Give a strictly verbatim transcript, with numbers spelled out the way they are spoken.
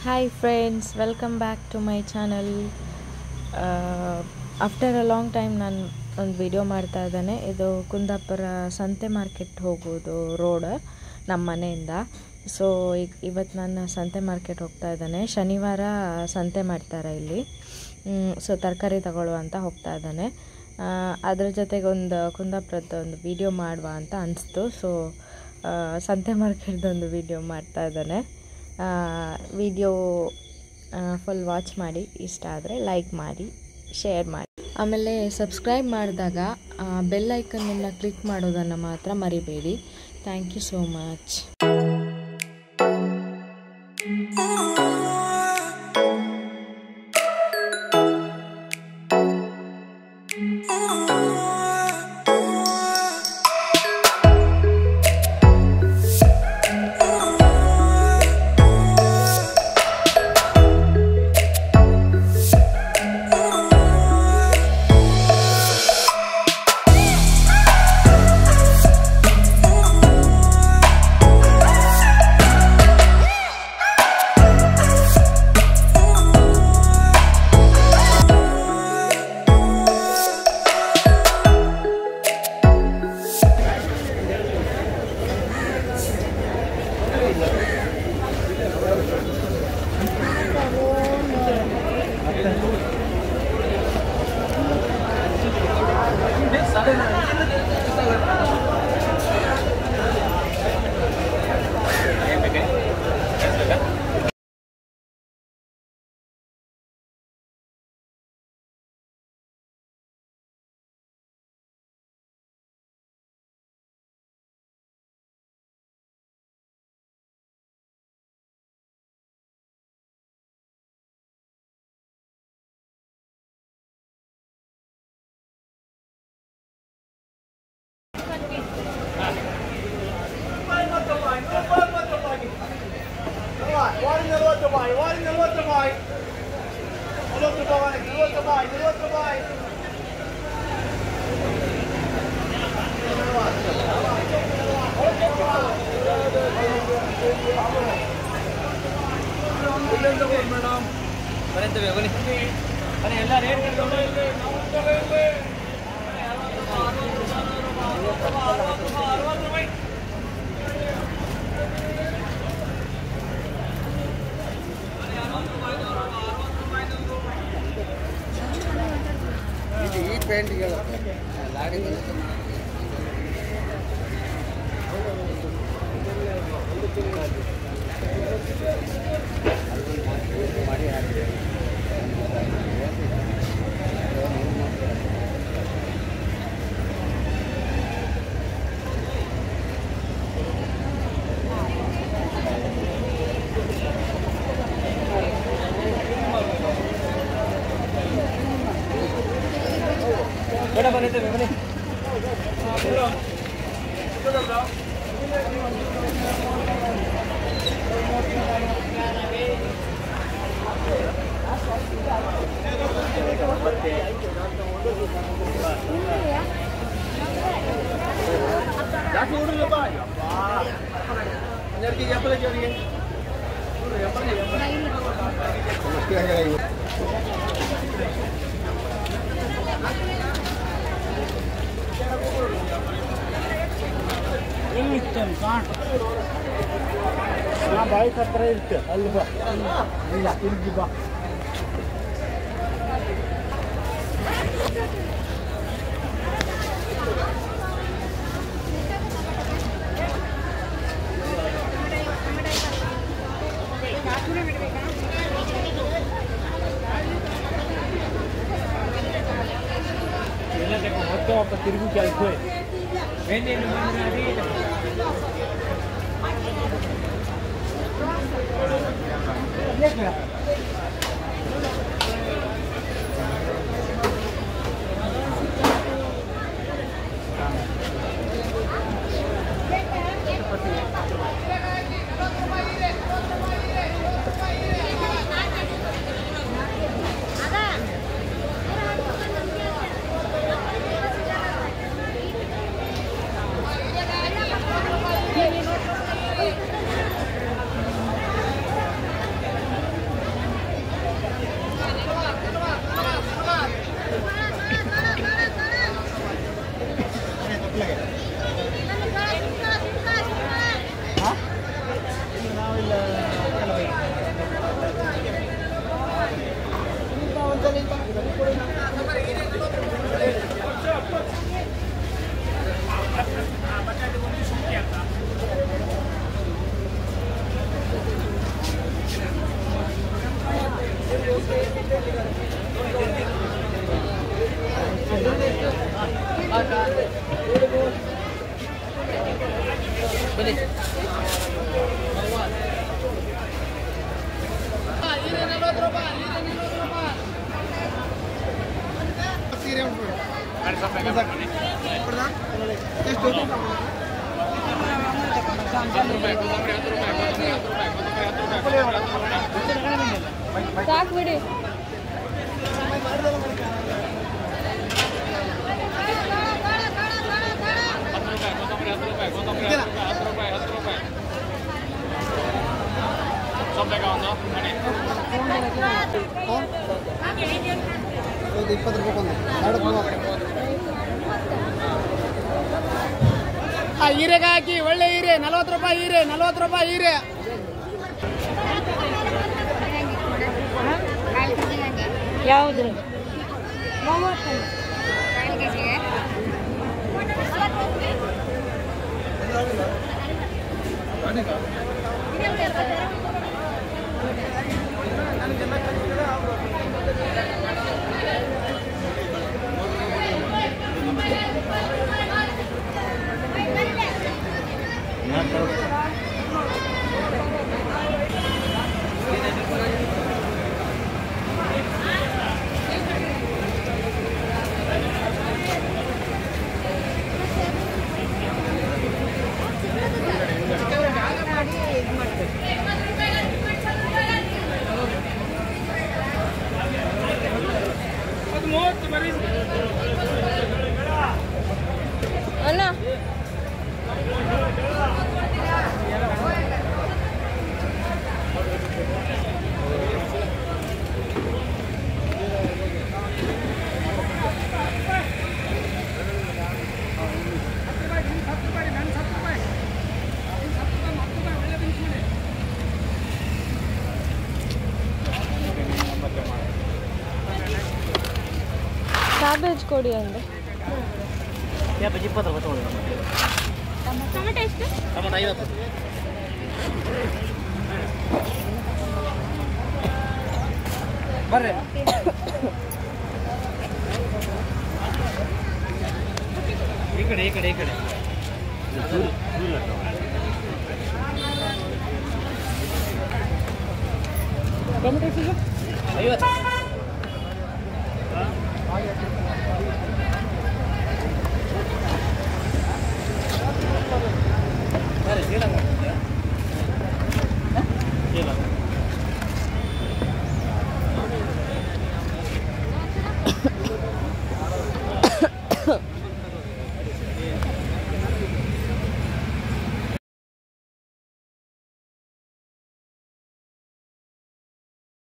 Hi friends, welcome back to my channel. After a long time ನಾನು ಒಂದು video ಮಾಡ್ತಾ ಇದ್ದೇನೆ. ಇದು ಕುಂದಾಪುರ ಸಂತೆ ಮಾರ್ಕೆಟ್ ಹೋಗೋದು ರೋಡ್ ನಮ್ಮ ಮನೆಯಿಂದ. ಸೊ ಈಗ ಇವತ್ತು ನಾನು ಸಂತೆ ಮಾರ್ಕೆಟ್ ಹೋಗ್ತಾ ಇದ್ದೇನೆ. ಶನಿವಾರ ಸಂತೆ ಮಾಡ್ತಾರೆ ಇಲ್ಲಿ. ಸೊ ತರಕಾರಿ ತಗೊಳ್ಳುವಂತ ಹೋಗ್ತಾ ಇದ್ದೇನೆ. ಅದರ ಜೊತೆಗೆ ಒಂದು ಕುಂದಾಪುರದ ಒಂದು ವಿಡಿಯೋ ಮಾಡುವ ಅಂತ ಅನಿಸ್ತು. ಸೊ ಸಂತೆ ಮಾರ್ಕೆಟ್ದೊಂದು ವಿಡಿಯೋ ಮಾಡ್ತಾ ಇದ್ದೇನೆ. ವಿಡಿಯೋ ಫುಲ್ ವಾಚ್ ಮಾಡಿ, ಇಷ್ಟ ಆದರೆ ಲೈಕ್ ಮಾಡಿ, ಶೇರ್ ಮಾಡಿ. ಆಮೇಲೆ ಸಬ್ಸ್ಕ್ರೈಬ್ ಮಾಡಿದಾಗ ಬೆಲ್ ಐಕನ್ನನ್ನು ಕ್ಲಿಕ್ ಮಾಡೋದನ್ನು ಮಾತ್ರ ಮರಿಬೇಡಿ. Thank you so much. Madam ಬರೀತೇವೆ ಬನ್ನಿ ಬನ್ನಿ ಎಲ್ಲ ರೇಟ್ ಈ ಪೇಂಟ್ಗಳು ಲಾಡಿ ಮಾಡಿ ಹಾಕಿದೆ. ಬೇಡ ಬನ್ನಿದ್ದೇವೆ ಬನ್ನಿ ಯಾಕೆ ನೋಡ್ರಲ್ಲಪ್ಪ ಹನ್ನೆರಡು ಎಪ್ಪಲ ಅವರಿಗೆ ಎಲ್ಲಿತ್ತು ಕಾಣ್ ನಾ ಬಾಯಿ ಹತ್ರ ಇರುತ್ತೆ ಅಲ್ಲಿ ಬಾ ಇಲ್ಲ ಇಲ್ಲಿ ಬಾ మొత్తం ఒక తిరుగుకి వెళ్ళిపోయి ಸಾಕು ಬಿಡಿ. ಇಪ್ಪತ್ತು ರೂಪಾಯಿ ಹೀರೆಗೆ ಹಾಕಿ ಒಳ್ಳೆ ಹೀರೆ ನಲ್ವತ್ತು ರೂಪಾಯಿ ಹೀರೆ ನಲ್ವತ್ತು ರೂಪಾಯಿ ಹೀರೆ ಯಾವ್ದು ಅಣ್ಣ ಕ್ಯಾಬೇಜ್ ಕೊಡಿ ಅಂದೆ. ಕ್ಯಾಬೇಜ್ ಇಪ್ಪತ್ತು ರೂಪಾಯಿ ತೊಗೊಂಡು. ಟೊಮೆಟೊ ಎಷ್ಟು? ಟೊಮೆಟೊ ಐವತ್ತು. ಬರ್ರಿ ಈ ಕಡೆ ಈ ಕಡೆ ಈ ಕಡೆ ಟೊಮೆಟೊ ಐವತ್ತು.